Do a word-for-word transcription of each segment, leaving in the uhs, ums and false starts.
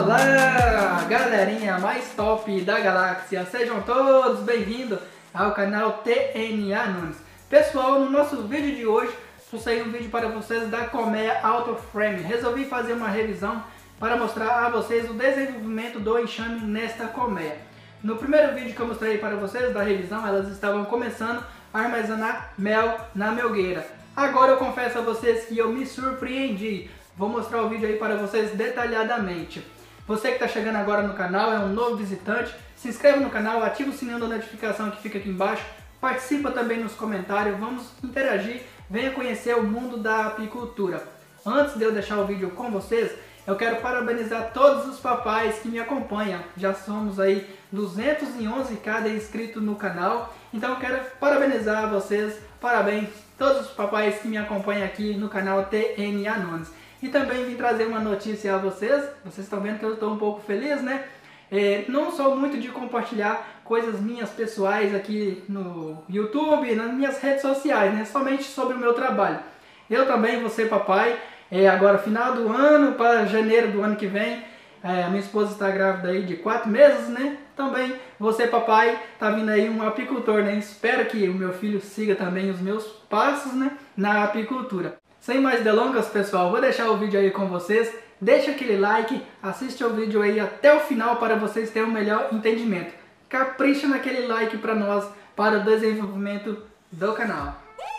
Fala, galerinha mais top da galáxia, sejam todos bem-vindos ao canal T N A Nunes. Pessoal, no nosso vídeo de hoje, trouxe um vídeo para vocês da colmeia Auto Frame. Resolvi fazer uma revisão para mostrar a vocês o desenvolvimento do enxame nesta colmeia. No primeiro vídeo que eu mostrei para vocês da revisão, elas estavam começando a armazenar mel na melgueira. Agora eu confesso a vocês que eu me surpreendi. Vou mostrar o vídeo aí para vocês detalhadamente. Você que está chegando agora no canal, é um novo visitante, se inscreva no canal, ativa o sininho da notificação que fica aqui embaixo, participa também nos comentários, vamos interagir, venha conhecer o mundo da apicultura. Antes de eu deixar o vídeo com vocês, eu quero parabenizar todos os papais que me acompanham. Já somos aí duzentos e onze k inscritos no canal, então eu quero parabenizar vocês, parabéns todos os papais que me acompanham aqui no canal T N A Nunes. E também vim trazer uma notícia a vocês. Vocês estão vendo que eu estou um pouco feliz, né? É, não sou muito de compartilhar coisas minhas pessoais aqui no YouTube, nas minhas redes sociais, né? Somente sobre o meu trabalho. Eu também vou ser papai, é, agora final do ano, para janeiro do ano que vem. É, a minha esposa está grávida aí de quatro meses, né? Também vou ser papai, tá vindo aí um apicultor, né? Espero que o meu filho siga também os meus passos, né? Na apicultura. Sem mais delongas, pessoal, vou deixar o vídeo aí com vocês. Deixa aquele like, assiste o vídeo aí até o final para vocês terem um melhor entendimento. Capricha naquele like para nós, para o desenvolvimento do canal.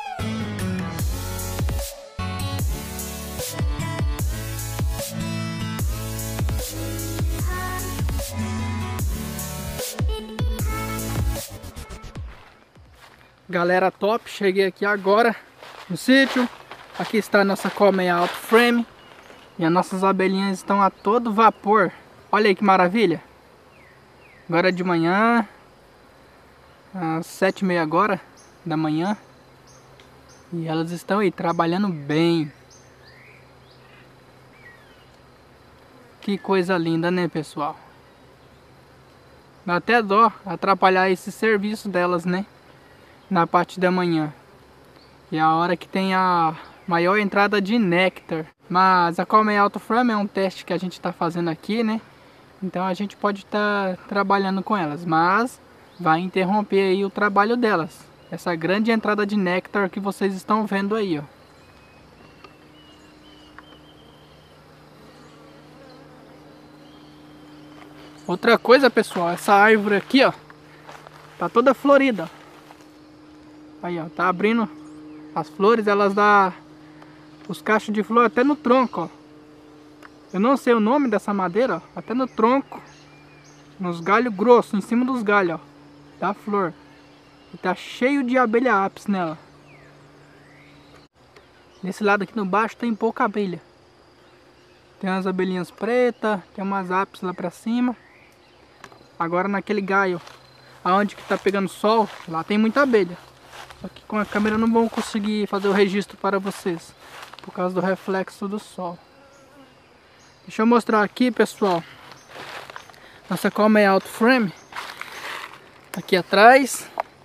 Galera top, cheguei aqui agora no sítio. Aqui está a nossa colmeia Auto Frame. E as nossas abelhinhas estão a todo vapor. Olha aí que maravilha. Agora de manhã, às sete e meia agora da manhã. E elas estão aí trabalhando bem. Que coisa linda, né, pessoal? Dá até dó atrapalhar esse serviço delas, né? Na parte da manhã. E a hora que tem a maior entrada de néctar. Mas a colmeia Auto Frame é um teste que a gente está fazendo aqui, né? Então a gente pode estar tá trabalhando com elas, mas vai interromper aí o trabalho delas. Essa grande entrada de néctar que vocês estão vendo aí, ó. Outra coisa, pessoal, essa árvore aqui, ó, tá toda florida. Aí, ó, tá abrindo as flores, elas dão os cachos de flor até no tronco, ó. Eu não sei o nome dessa madeira, ó, até no tronco, nos galhos grossos, em cima dos galhos, ó, da flor. E tá cheio de abelha ápis nela. Nesse lado aqui no baixo tem pouca abelha. Tem umas abelhinhas pretas, tem umas ápis lá pra cima. Agora naquele galho, aonde que tá pegando sol, lá tem muita abelha. Só que com a câmera não vão conseguir fazer o registro para vocês, por causa do reflexo do sol. Deixa eu mostrar aqui, pessoal, nossa colmeia Auto Frame. Aqui atrás.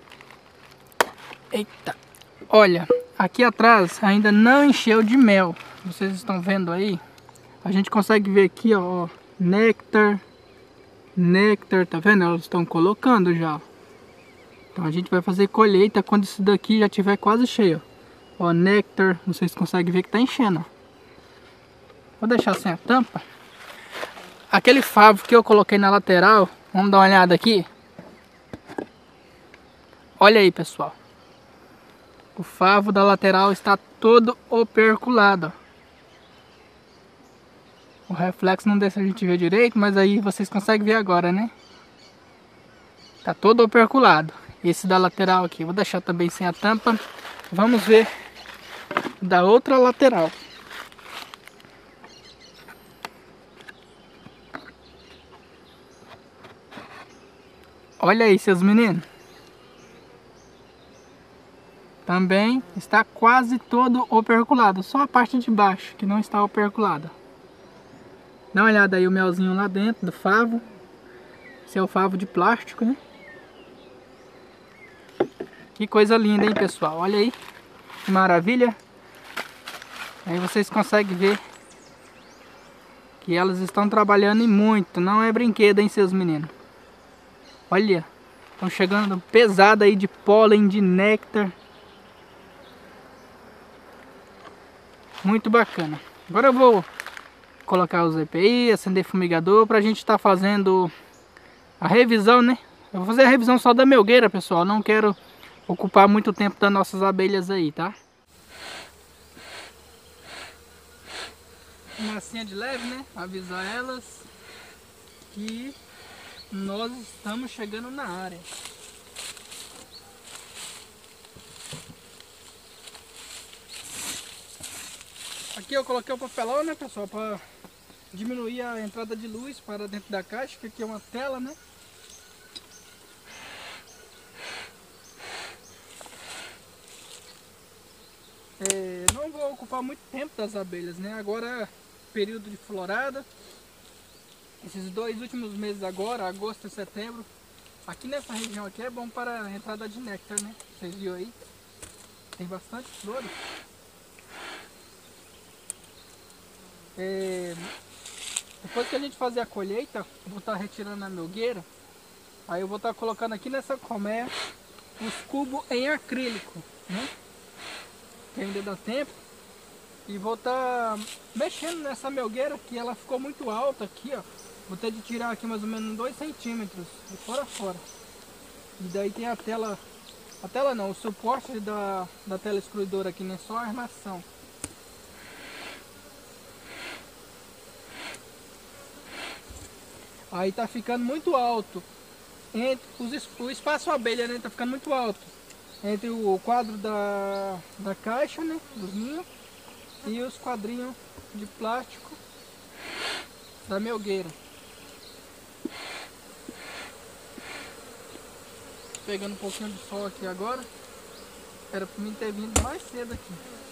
Eita! Olha, aqui atrás ainda não encheu de mel. Vocês estão vendo aí? A gente consegue ver aqui, ó, néctar. Néctar, tá vendo? Elas estão colocando já. Então a gente vai fazer colheita quando isso daqui já tiver quase cheio. Ó, néctar, vocês conseguem ver que tá enchendo. Vou deixar sem a tampa. Aquele favo que eu coloquei na lateral, vamos dar uma olhada aqui. Olha aí, pessoal. O favo da lateral está todo operculado. O reflexo não deixa a gente ver direito, mas aí vocês conseguem ver agora, né? Tá todo operculado. Esse da lateral aqui, vou deixar também sem a tampa. Vamos ver da outra lateral. Olha aí, seus meninos. Também está quase todo operculado. Só a parte de baixo que não está operculada. Dá uma olhada aí o melzinho lá dentro do favo. Esse é o favo de plástico, né? Que coisa linda, hein, pessoal? Olha aí, que maravilha. Aí vocês conseguem ver Que elas estão trabalhando e muito. Não é brinquedo, hein, seus meninos. Olha. Estão chegando pesada aí de pólen, de néctar. Muito bacana. Agora eu vou colocar os E P I, acender fumigador pra gente estar fazendo a revisão, né? Eu vou fazer a revisão só da melgueira, pessoal. Não quero ocupar muito tempo das nossas abelhas aí, tá? Massinha de leve, né? Avisar elas que nós estamos chegando na área. Aqui eu coloquei o papelão, né, pessoal, para diminuir a entrada de luz para dentro da caixa, que aqui é uma tela, né? É, não vou ocupar muito tempo das abelhas, né? Agora período de florada. Esses dois últimos meses agora, agosto e setembro, aqui nessa região aqui é bom para a entrada de néctar, né? Vocês viram aí? Tem bastante flores. É, depois que a gente fazer a colheita, eu vou estar retirando a melgueira. Aí eu vou estar colocando aqui nessa colmeia os cubos em acrílico, né? Que ainda dá tempo. E vou estar mexendo nessa melgueira, que ela ficou muito alta aqui, ó. Vou ter de tirar aqui mais ou menos dois centímetros, de fora a fora. E daí tem a tela, a tela não, o suporte da, da tela excluidora aqui, né? Só a armação. Aí tá ficando muito alto. Entre os, o espaço abelha, né? Tá ficando muito alto. Entre o quadro da, da caixa, né? Dos ninhos. E os quadrinhos de plástico da melgueira. Pegando um pouquinho de sol aqui agora. Era pra mim ter vindo mais cedo aqui.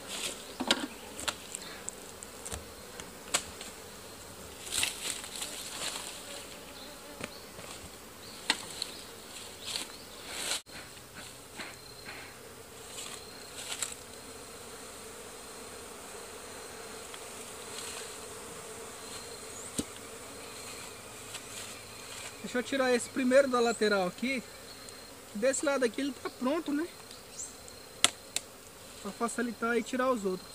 Deixa eu tirar esse primeiro da lateral aqui. Desse lado aqui ele tá pronto, né? Pra facilitar e tirar os outros.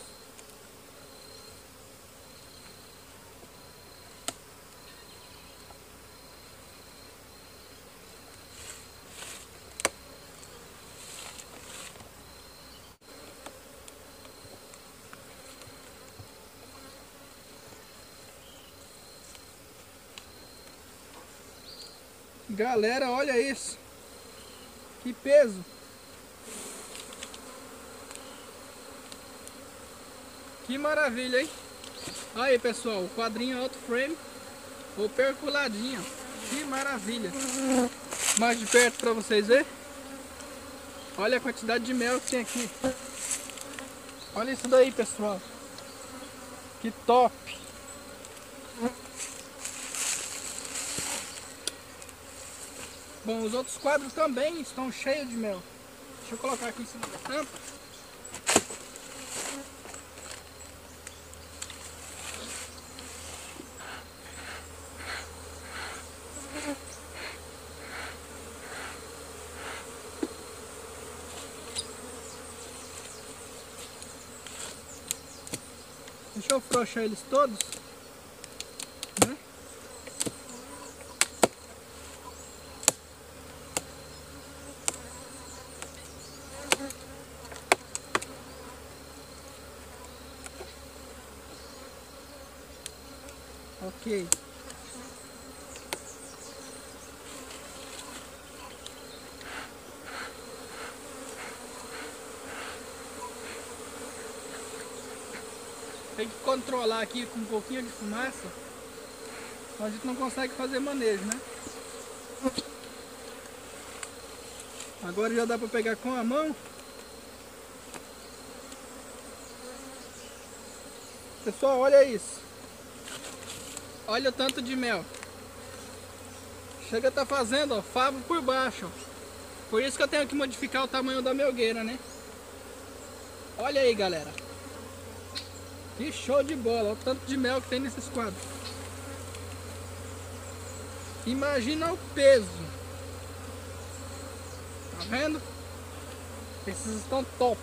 Galera, olha isso. Que peso. Que maravilha, hein? Aí, pessoal, o quadrinho auto frame ou perculadinho. Que maravilha. Mais de perto para vocês verem. Olha a quantidade de mel que tem aqui. Olha isso daí, pessoal. Que top. Bom, os outros quadros também estão cheios de mel. Deixa eu colocar aqui em cima da tampa. Deixa eu afrouxar eles todos. Né? Ok. Tem que controlar aqui com um pouquinho de fumaça, mas a gente não consegue fazer manejo, né? Agora já dá para pegar com a mão. Pessoal, olha isso. Olha o tanto de mel. Chega a tá fazendo, ó, favo por baixo. Ó. Por isso que eu tenho que modificar o tamanho da melgueira, né? Olha aí, galera. Que show de bola. Olha o tanto de mel que tem nesses quadros. Imagina o peso. Tá vendo? Esses estão top.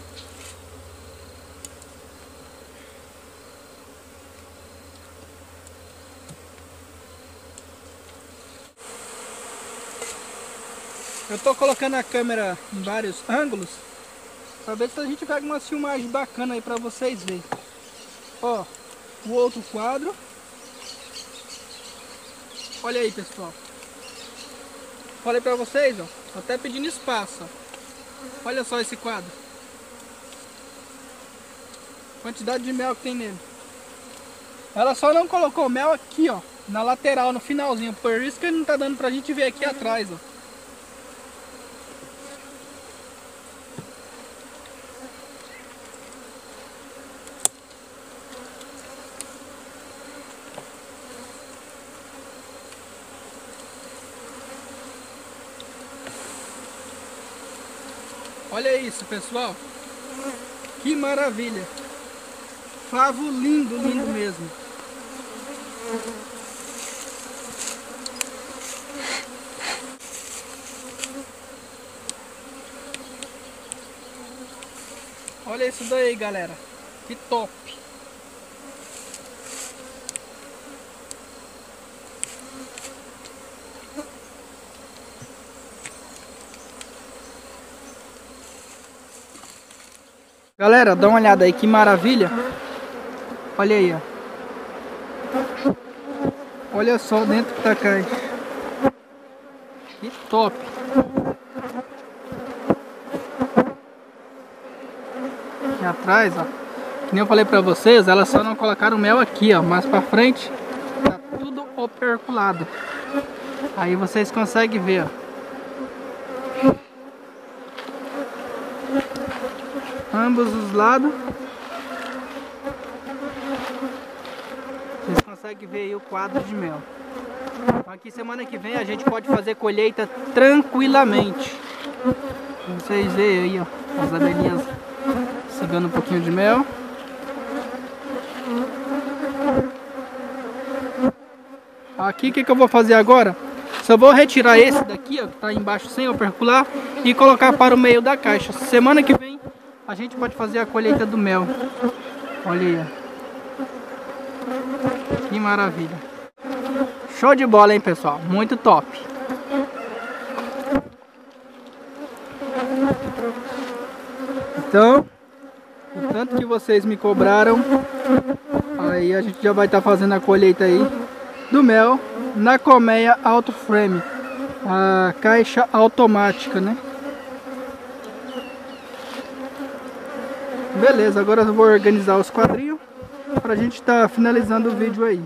Eu tô colocando a câmera em vários ângulos pra ver se a gente pega uma filmagem bacana aí pra vocês verem. Ó, o outro quadro. Olha aí, pessoal. Falei pra vocês, ó. Tô até pedindo espaço, ó. Olha só esse quadro. Quantidade de mel que tem nele. Ela só não colocou mel aqui, ó, na lateral, no finalzinho. Por isso que ele não tá dando pra gente ver aqui atrás, ó. Olha isso, pessoal. Que maravilha. Favo lindo, lindo mesmo. Olha isso daí, galera. Que top. Galera, dá uma olhada aí, que maravilha. Olha aí, ó. Olha só dentro da caixa. Que top. Aqui atrás, ó. Que nem eu falei pra vocês, elas só não colocaram mel aqui, ó. Mais pra frente, tá tudo operculado. Aí vocês conseguem ver, ó. Ambos os lados. Vocês conseguem ver aí o quadro de mel. Aqui semana que vem a gente pode fazer colheita tranquilamente. Vocês veem aí, ó, as abelhinhas sugando um pouquinho de mel. Aqui o que, que eu vou fazer agora? Só vou retirar esse daqui, ó, que tá embaixo sem opercular, e colocar para o meio da caixa. Semana que vem a gente pode fazer a colheita do mel. Olha aí, ó. Que maravilha. Show de bola, hein, pessoal? Muito top. Então, o tanto que vocês me cobraram, aí a gente já vai estar tá fazendo a colheita aí do mel na colmeia Auto Frame, a caixa automática, né? Beleza, agora eu vou organizar os quadrinhos pra gente estar tá finalizando o vídeo aí.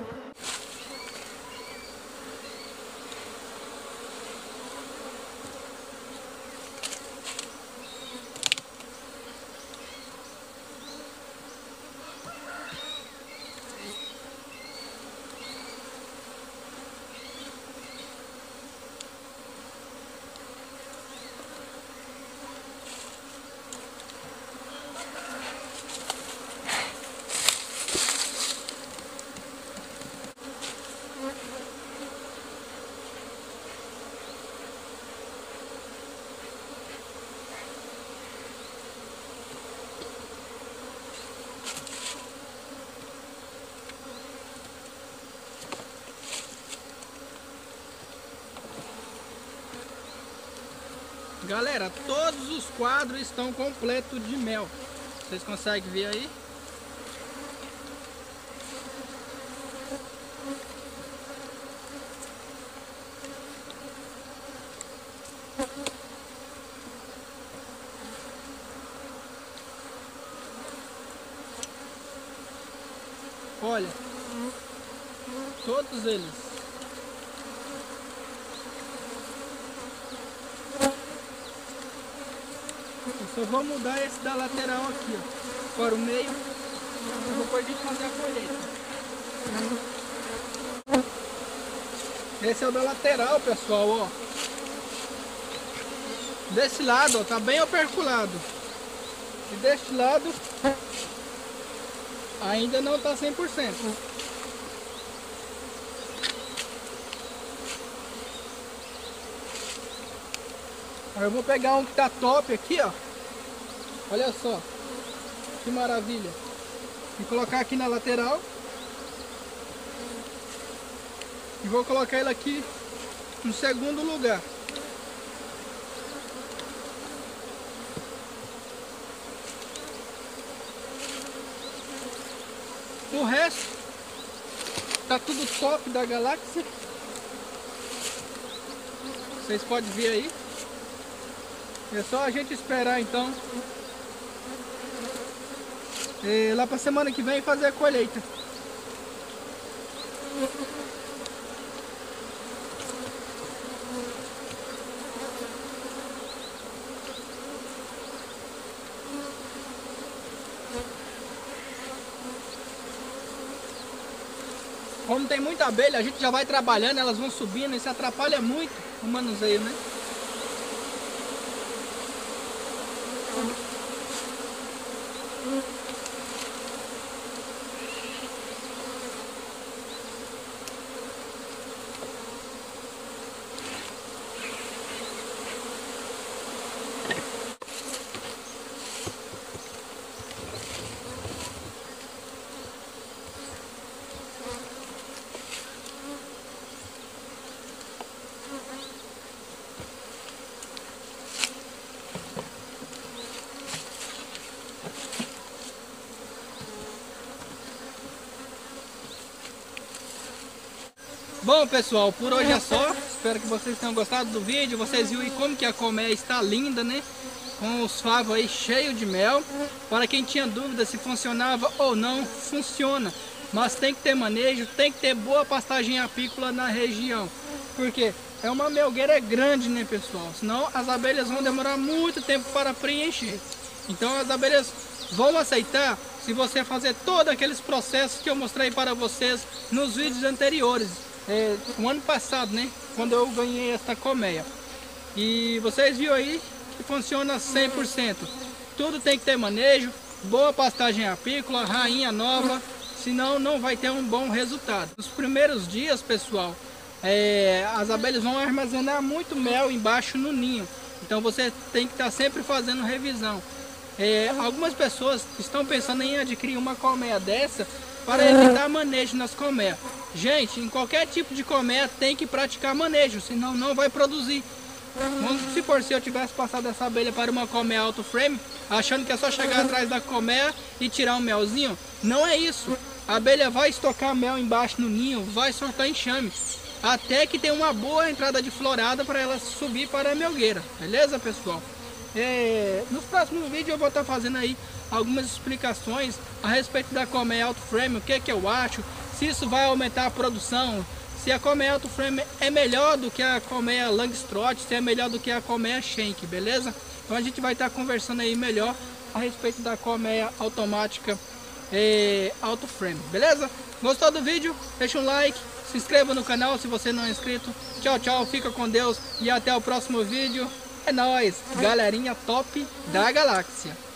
Galera, todos os quadros estão completos de mel. Vocês conseguem ver aí? Olha, todos eles. Eu só vou mudar esse da lateral aqui, ó, para o meio. Eu vou pôr a gente fazer a colheita. Esse é o da lateral, pessoal, ó. Desse lado, ó, tá bem operculado. E deste lado ainda não tá cem por cento. Eu vou pegar um que tá top aqui, ó. Olha só. Que maravilha. E colocar aqui na lateral. E vou colocar ele aqui no segundo lugar. O resto tá tudo top da galáxia. Vocês podem ver aí. É só a gente esperar então. E lá pra semana que vem fazer a colheita. Como tem muita abelha, a gente já vai trabalhando, elas vão subindo, isso atrapalha muito o manuseio, né? Bom pessoal, por hoje é só. Espero que vocês tenham gostado do vídeo. Vocês viram aí como que a colmeia está linda, né? Com os favos aí cheios de mel. Para quem tinha dúvida se funcionava ou não, funciona. Mas tem que ter manejo, tem que ter boa pastagem apícola na região. Porque é uma melgueira grande, né pessoal? Senão as abelhas vão demorar muito tempo para preencher. Então as abelhas vão aceitar se você fazer todos aqueles processos que eu mostrei para vocês nos vídeos anteriores. É, o ano passado, né? Quando eu ganhei esta colmeia. E vocês viram aí que funciona cem por cento. Tudo tem que ter manejo, boa pastagem apícola, rainha nova, senão não vai ter um bom resultado. Nos primeiros dias, pessoal, é, as abelhas vão armazenar muito mel embaixo no ninho. Então você tem que estar sempre fazendo revisão. É, algumas pessoas estão pensando em adquirir uma colmeia dessa para evitar manejo nas colmeias. Gente, em qualquer tipo de colmeia tem que praticar manejo, senão não vai produzir. Vamos supor, se eu tivesse passado essa abelha para uma colmeia alto frame, achando que é só chegar atrás da colmeia e tirar um melzinho, não é isso. A abelha vai estocar mel embaixo no ninho, vai soltar enxame, até que tem uma boa entrada de florada para ela subir para a melgueira, beleza pessoal? É, nos próximos vídeos eu vou estar fazendo aí algumas explicações a respeito da colmeia alto frame, o que que eu acho, se isso vai aumentar a produção, se a colmeia alto frame é melhor do que a colmeia Langstroth, se é melhor do que a colmeia Schenck, beleza? Então a gente vai estar conversando aí melhor a respeito da colmeia automática é, alto frame, beleza? Gostou do vídeo? Deixa um like, se inscreva no canal se você não é inscrito. Tchau, tchau, fica com Deus e até o próximo vídeo. É nóis, galerinha top da galáxia.